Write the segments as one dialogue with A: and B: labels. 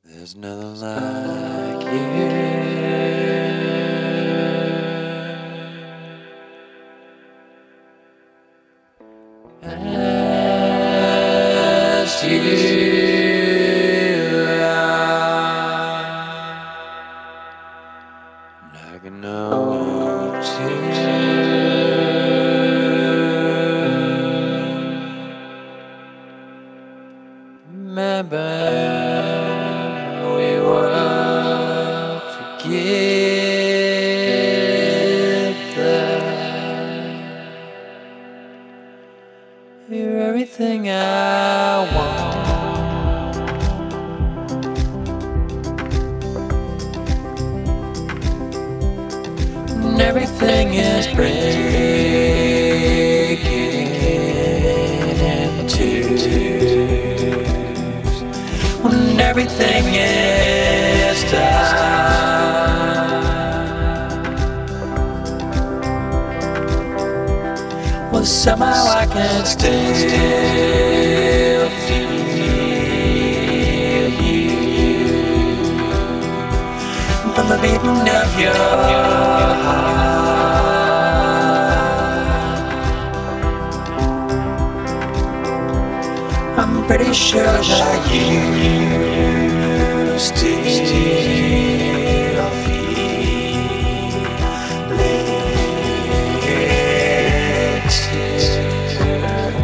A: There's nothing like you. As you are, and I can know remember we were together. You're everything I want, and everything is breaking into when everything is done. Well, somehow I can still feel you from the beating of your heart. I'm pretty sure that you still feel it too.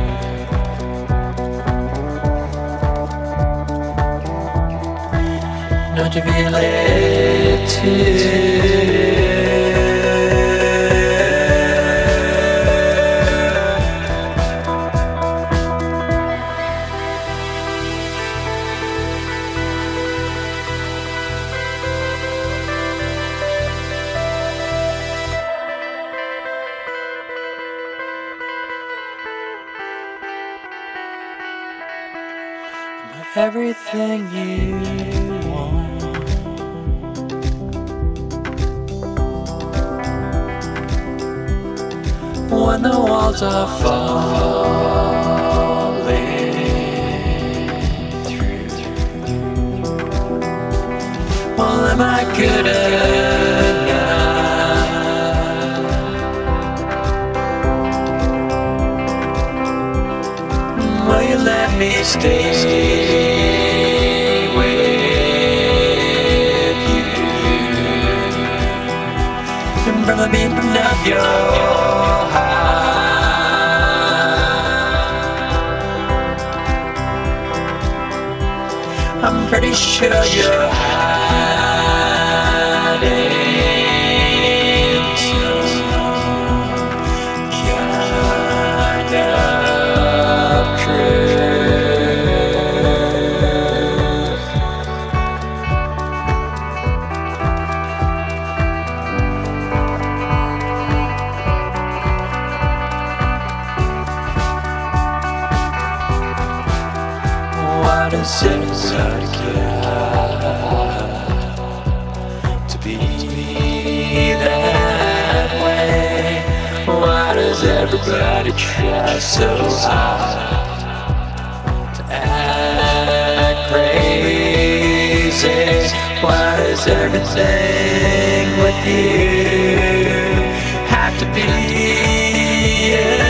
A: Don't you feel it too? Everything you want, when the walls are falling through. Well, am I good enough? Will you let me stay? From the beating of your heart, I'm pretty sure you're hiding some kind of truth. Why does everybody care to be that way? Why does everybody try so hard to act crazy? Why does everything with you have to be